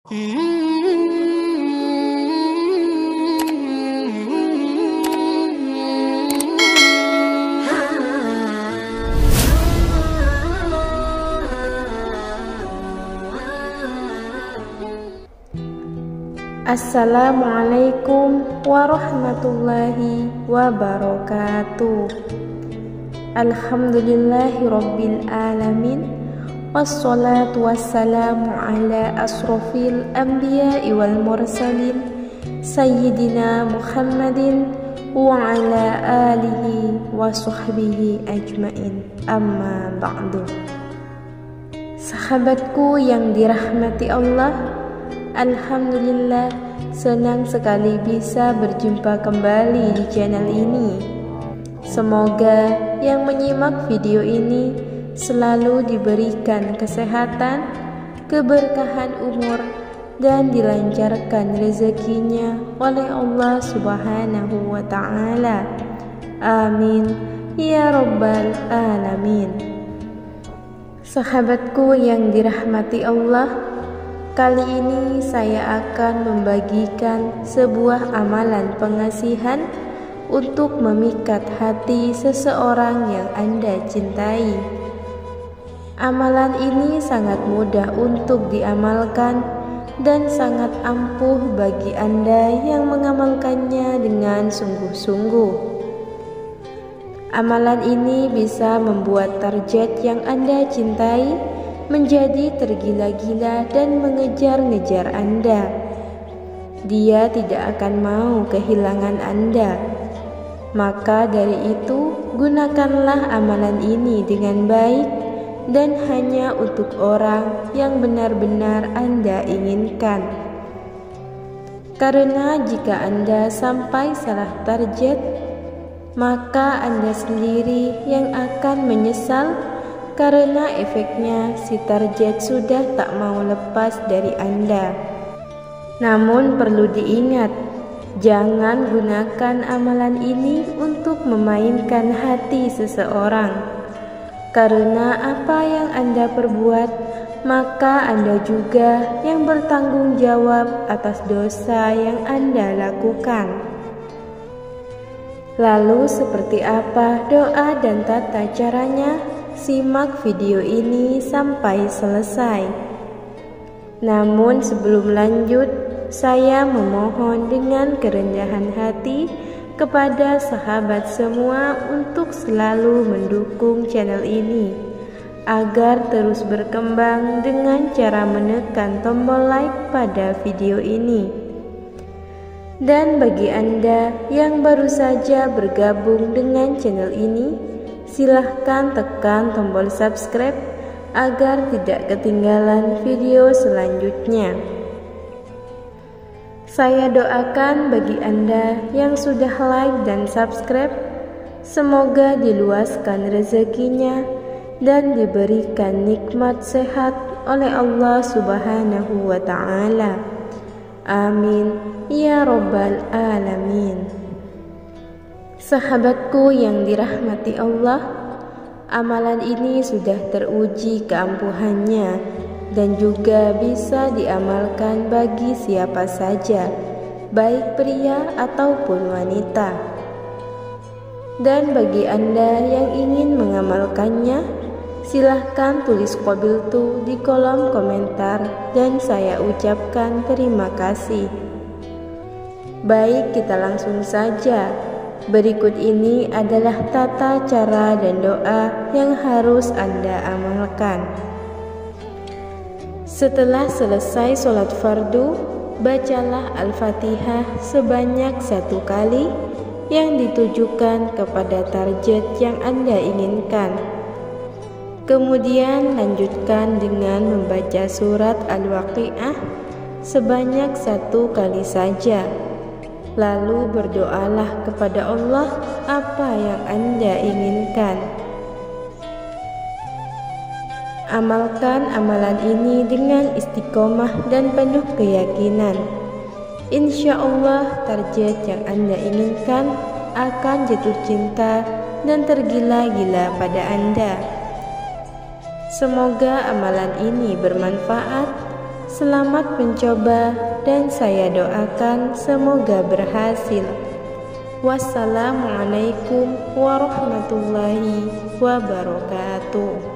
Assalamualaikum warahmatullahi wabarakatuh. Alhamdulillahi rabbil alamin, wassalatu wassalamu ala asrofil anbiya'i wal mursalin, sayyidina Muhammadin wa ala alihi wa sahbihi ajmain, amma ba'du. Sahabatku yang dirahmati Allah, alhamdulillah senang sekali bisa berjumpa kembali di channel ini. Semoga yang menyimak video ini selalu diberikan kesehatan, keberkahan umur, dan dilancarkan rezekinya oleh Allah Subhanahu wa Ta'ala. Amin ya Rabbal Alamin. Sahabatku yang dirahmati Allah, kali ini saya akan membagikan sebuah amalan pengasihan untuk memikat hati seseorang yang Anda cintai. Amalan ini sangat mudah untuk diamalkan dan sangat ampuh bagi Anda yang mengamalkannya dengan sungguh-sungguh. Amalan ini bisa membuat target yang Anda cintai menjadi tergila-gila dan mengejar-ngejar Anda. Dia tidak akan mau kehilangan Anda. Maka dari itu, gunakanlah amalan ini dengan baik dan hanya untuk orang yang benar-benar Anda inginkan. Karena jika Anda sampai salah target, maka Anda sendiri yang akan menyesal, karena efeknya si target sudah tak mau lepas dari Anda. Namun perlu diingat, jangan gunakan amalan ini untuk memainkan hati seseorang. Karena apa yang Anda perbuat, maka Anda juga yang bertanggung jawab atas dosa yang Anda lakukan. Lalu seperti apa doa dan tata caranya? Simak video ini sampai selesai. Namun sebelum lanjut, saya memohon dengan kerendahan hati kepada sahabat semua untuk selalu mendukung channel ini agar terus berkembang dengan cara menekan tombol like pada video ini. Dan bagi Anda yang baru saja bergabung dengan channel ini, silahkan tekan tombol subscribe agar tidak ketinggalan video selanjutnya. Saya doakan bagi Anda yang sudah like dan subscribe, semoga diluaskan rezekinya dan diberikan nikmat sehat oleh Allah Subhanahu wa Ta'ala. Amin ya Rabbal Alamin. Sahabatku yang dirahmati Allah, amalan ini sudah teruji keampuhannya dan juga bisa diamalkan bagi siapa saja, baik pria ataupun wanita. Dan bagi Anda yang ingin mengamalkannya, silahkan tulis qabiltu di kolom komentar dan saya ucapkan terima kasih. Baik, kita langsung saja. Berikut ini adalah tata cara dan doa yang harus Anda amalkan. Setelah selesai sholat fardu, bacalah Al-Fatihah sebanyak 1 kali yang ditujukan kepada target yang Anda inginkan. Kemudian lanjutkan dengan membaca surat Al-Waqi'ah sebanyak 1 kali saja. Lalu berdoalah kepada Allah apa yang Anda inginkan. Amalkan amalan ini dengan istiqomah dan penuh keyakinan. Insya Allah target yang Anda inginkan akan jatuh cinta dan tergila-gila pada Anda. Semoga amalan ini bermanfaat. Selamat mencoba dan saya doakan semoga berhasil. Wassalamualaikum warahmatullahi wabarakatuh.